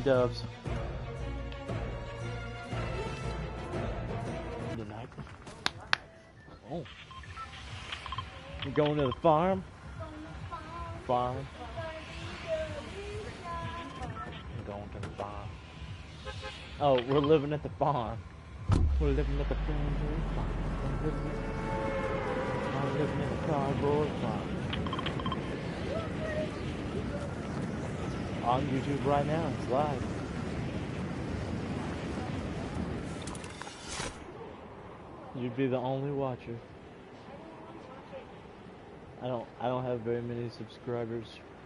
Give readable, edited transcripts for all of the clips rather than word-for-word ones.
dubs. The night. Oh. We're going to the farm. Farm. We're going to the farm. Oh, we're living at the farm. We're living at the family farm. I'm living in the cardboard farm. On YouTube right now, it's live. You'd be the only watcher. I don't have very many subscribers.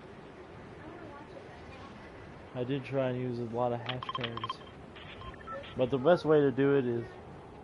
I did try and use a lot of hashtags. But the best way to do it is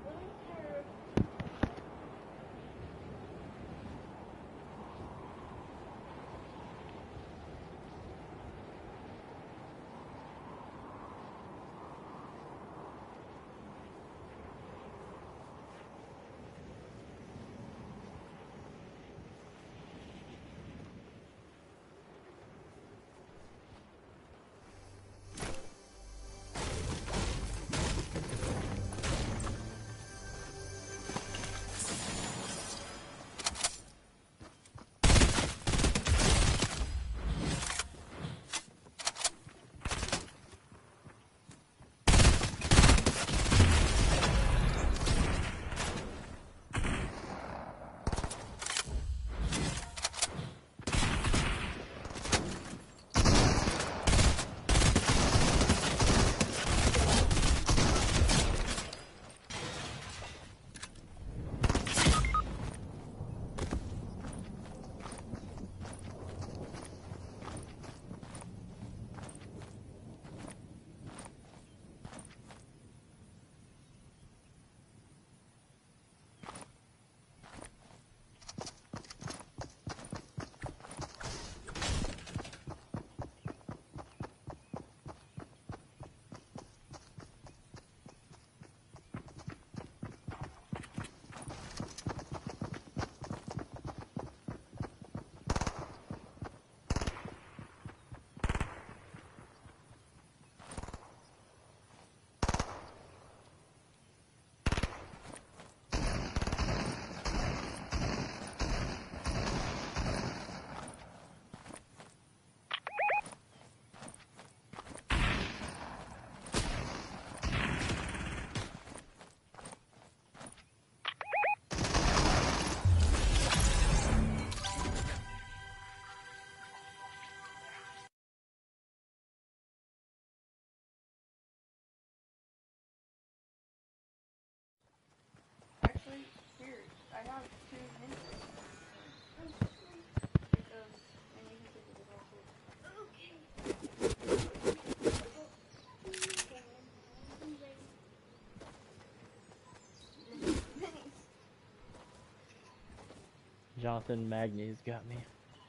Jonathan Magny's got me.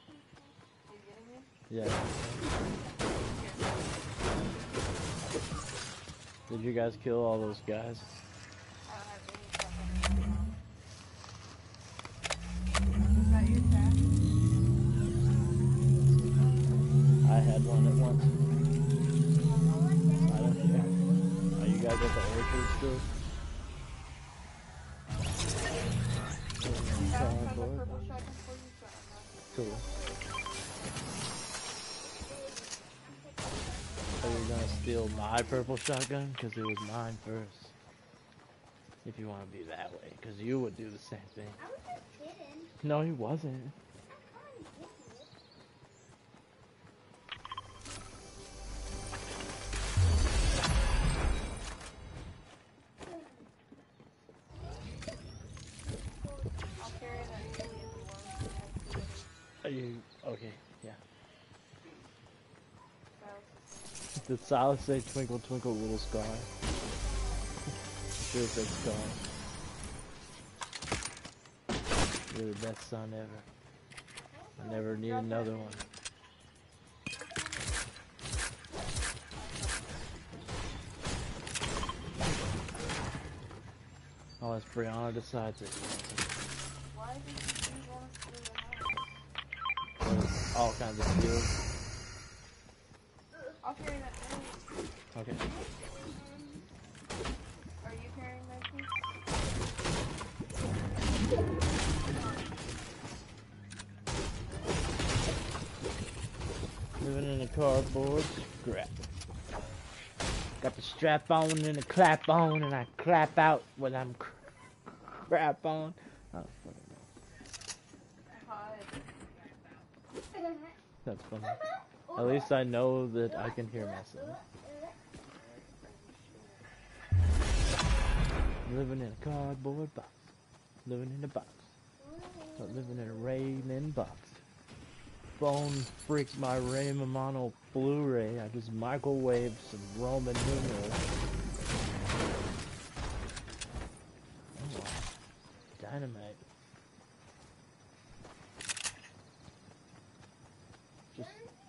Yeah. Did you guys kill all those guys? I had one at once. I don't care. Are you guys at the orchard still? Cool. So you're gonna steal my purple shotgun? Because it was mine first. If you want to be that way. Because you would do the same thing. I was just kidding. No, he wasn't. Are you okay? Yeah. Did Silas say twinkle twinkle little star? Sure said star. You're the best son ever. I never need another one. Unless Brianna decides it. Why did you want us to do the house? All kinds of skills. I'll carry that. Okay. Are you carrying my piece? Living in a cardboard scrap. Got the strap on and the clap on, and I clap out when I'm crap on. Oh, fucking Hide. that's funny. At least I know that I can hear myself. Living in a cardboard box. Living in a box. But living in a Raymond box. Phone freaks my Raymond mono Blu-ray. I just microwave some Roman numerals. Oh wow. Dynamite. Just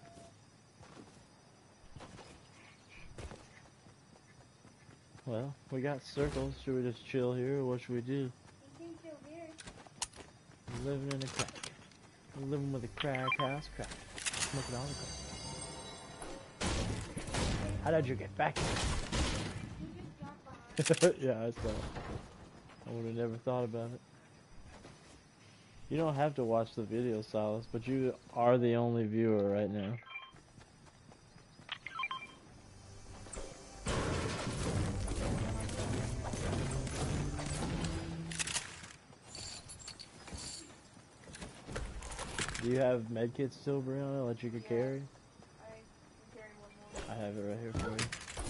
well, we got circles. Should we just chill here, or what should we do? You can chill here. I'm living in a crack. I'm living with a crack house crack. Smoking all the crack. How did you get back here? You just dropped behind. Yeah, I saw it. I would have never thought about it. You don't have to watch the video, Silas, but you are the only viewer right now. Do you have medkits still, Brianna, that you could carry? I can carry one more. I have it right here for you.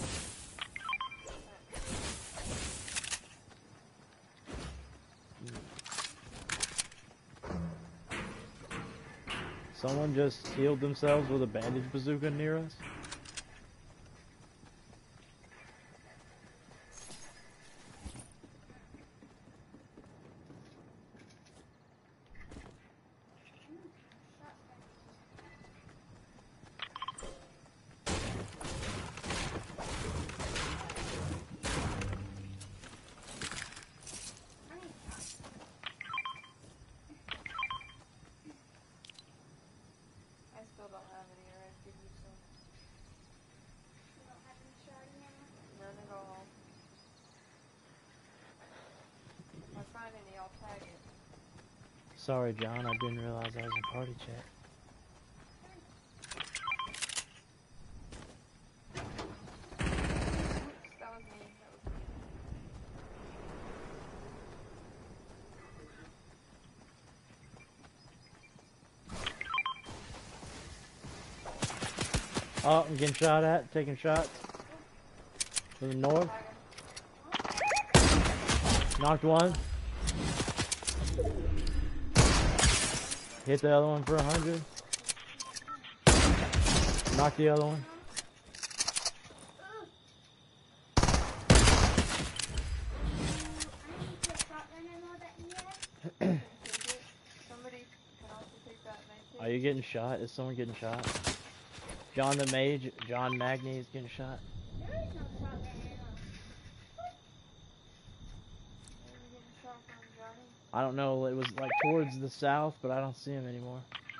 Someone just healed themselves with a bandage bazooka near us? I still don't have any, or I'd give you some. You don't have any sharding ammo? None at all. If I find any, I'll tag it. Sorry, John, I didn't realize I was in party chat. Oops, that was me. That was me. Oh, I'm getting shot at, taking shots. To the north. Knocked one. Hit the other one for 100. Knocked the other one. I need to shotgun ammo that you have. Somebody can also take that knife. Are you getting shot? Is someone getting shot? John the Mage, John Magny is getting shot. There is no shotgun ammo. Where are you getting shot from, Johnny? I don't know, it was like towards the south, but I don't see him anymore.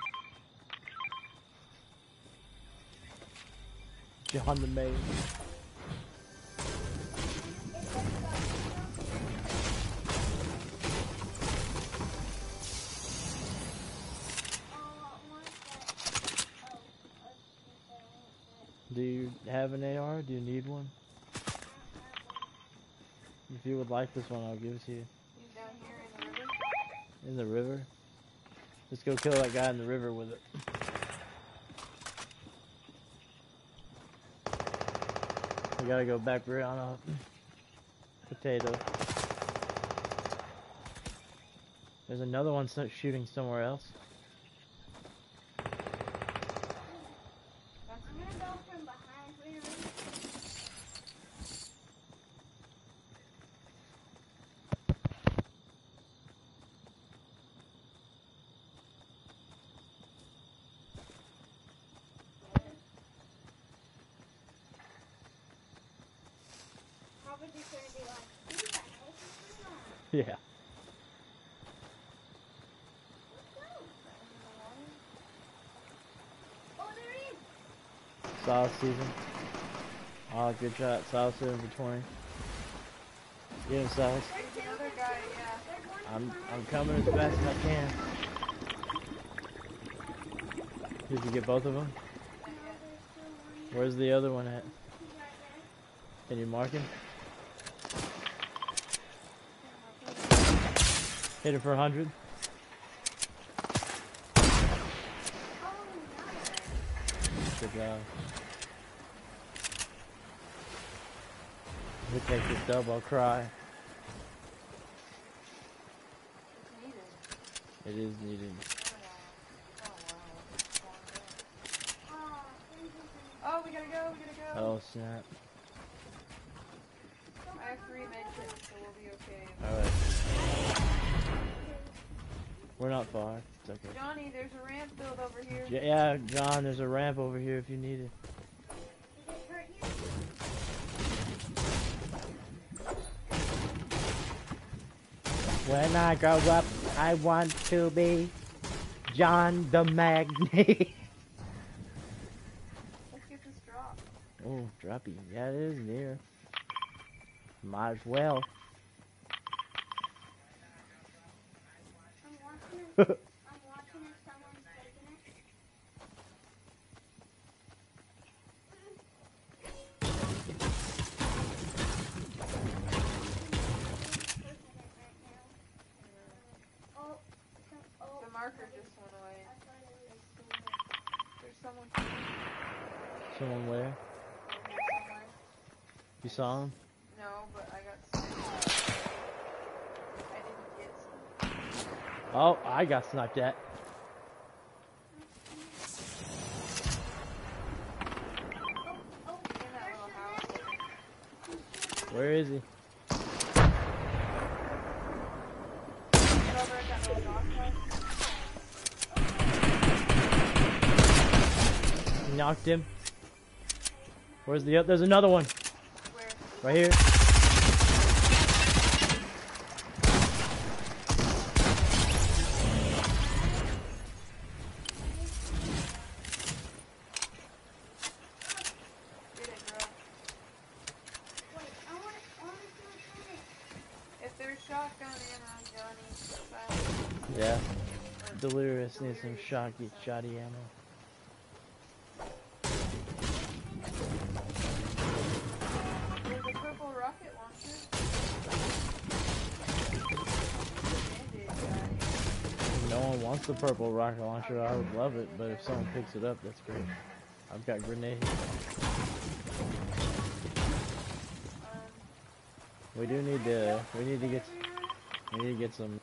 John the Mage. Do you have an AR? Do you need one? If you would like this one, I'll give it to you. He's down here in the river. In the river? Let's go kill that guy in the river with it. We gotta go back around up. Potato. There's another one shooting somewhere else. I'm gonna go from behind for you. Probably just gonna be like, who the heck is going on? Yeah. Let's go. Oh, there he is. Saw season. Oh, good shot. Silas hit him for 20. Get him, Silas. There's another guy, yeah. I'm coming as fast as I can. Did you get both of them? Where's the other one at? Can you mark him? Hit it for 100. Good job. We take this dub, I'll cry. It's needed. It is needed. Oh, we gotta go, we gotta go. Oh, snap. I have 3 medkits, so we'll be okay. Alright. We're not far. It's okay. Johnny, there's a ramp built over here. Yeah, John, there's a ramp over here if you need it. When I grow up, I want to be John the Magnet. Let's get this drop. Oh, droppy. Yeah, it is near. Might as well. I'm watching if someone's taking it. The marker just went away. There's someone Someone where? over here somewhere. You saw him? No, but I got sniped. I didn't get sniped. Oh, I got sniped at. In that little house. Where is he? Get over at that little dock house. Knocked him. Where's the other? There's another one. Where? Right here. Get it, girl. If there's shotgun ammo, Johnny, Yeah. Delirious needs some shoddy ammo. there's a purple rocket launcher. Band-Aid guy. No one wants the purple rocket launcher. I would love it, but if someone picks it up, that's great. I've got grenades. We do need to. We need to get some.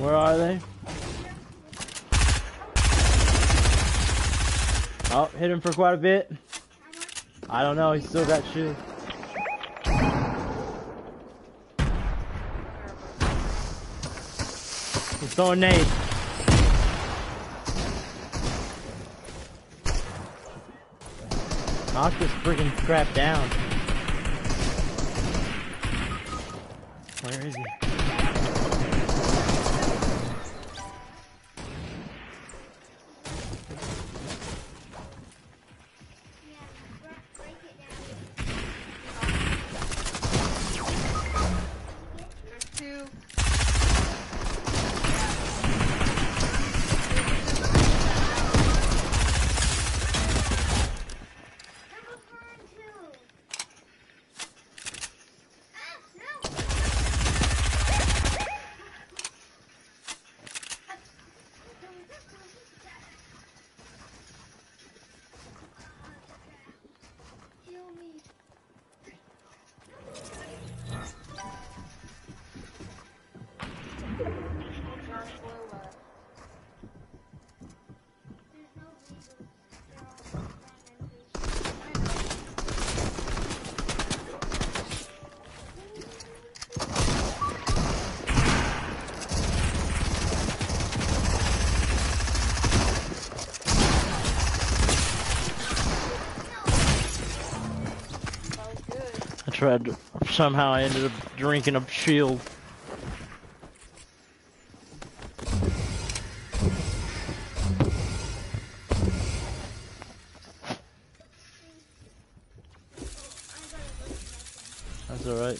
Where are they? Oh, hit him for quite a bit. I don't know, he's still got shield. He's throwing nades. Knock this freaking crap down. Where is he? There's two. Somehow I ended up drinking a shield. That's alright.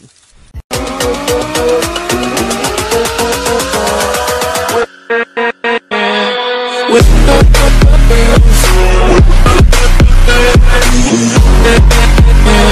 With